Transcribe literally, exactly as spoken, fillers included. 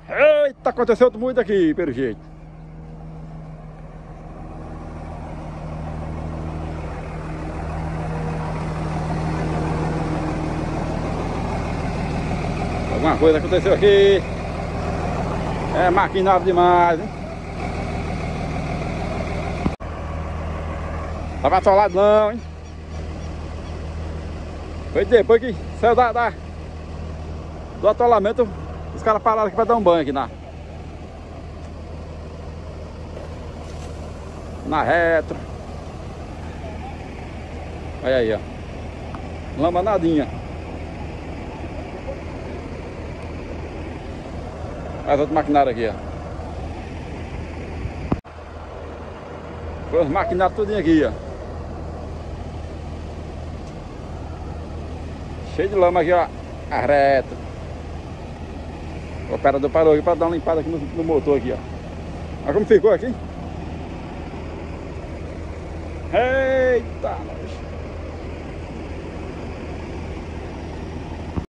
Eita, aconteceu muito aqui, pelo jeito. Alguma coisa aconteceu aqui. É maquinado demais, hein? Tava atolado não, hein? Foi depois que saiu da, da, do atolamento, os caras pararam aqui pra dar um banho aqui na Na retro. Olha aí, ó. Lama nadinha. Mais outro maquinário aqui, ó. Foi os maquinários tudinho aqui, ó. Cheio de lama aqui, ó. A reta. O operador parou aqui para dar uma limpada aqui no, no motor aqui, ó. Olha como ficou aqui. Eita!